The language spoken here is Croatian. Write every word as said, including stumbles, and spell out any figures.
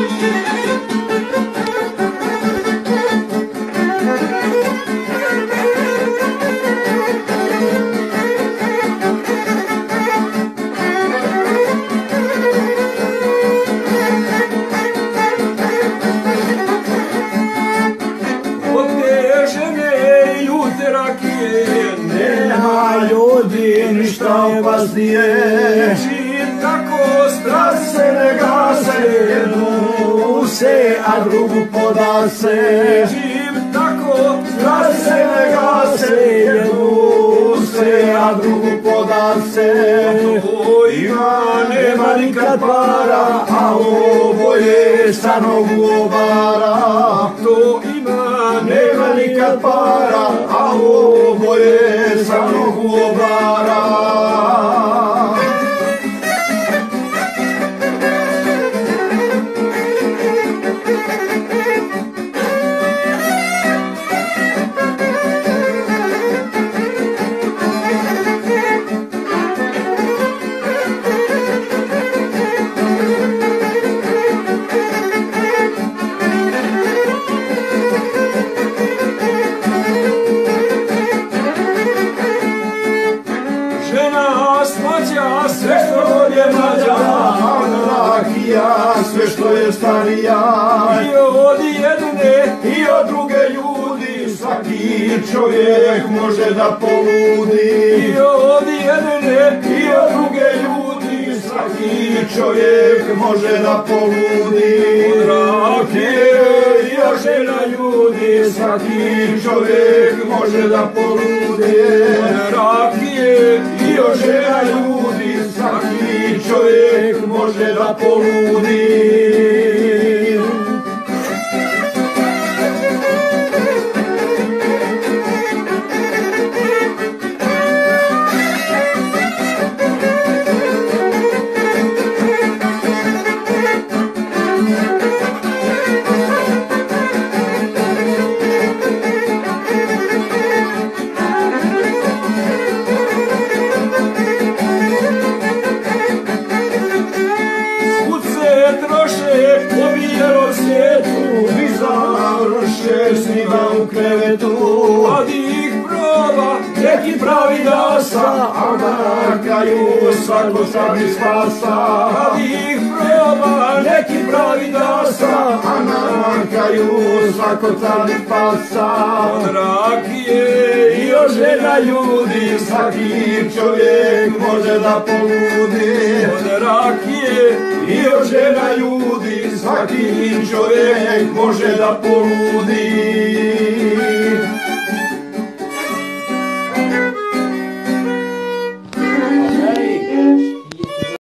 Ništa opasnije, čim tako strast se ne gase, jednu se, a drugu poda se. Čim tako strast se ne gase, jednu se, a drugu poda se. Ovo ima, nema nikad para, a ovo je sa nogu obara. To ima, nema nikad para, a ovo je sa nogu obara. Sve što je mlađa, rakija, sve što je starija, i od jedne i od druge ljudi, svaki čovjek može da poludi. I od jedne i od druge ljudi, svaki čovjek može da poludi. Od rakije i od žena ljudi, svaki čovjek može da poludi. Od rakije i od žena ljudi, svaki čovjek može da poludi. Snima u krevetu, kad ih proba neki pravi dasa, a na kraju svako sebi spasa. Kad ih proba neki pravi dasa, a na kraju svako sebi spasa. Od rakije i od žena ljudi, svaki čovjek može da poludi. Od rakije i od žena ljudi, svaki čovjek može da poludi.